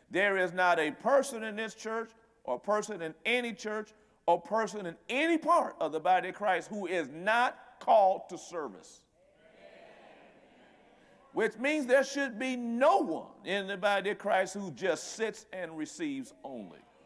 There is not a person in this church or person in any church or person in any part of the body of Christ who is not called to service. Which means there should be no one in the body of Christ who just sits and receives only.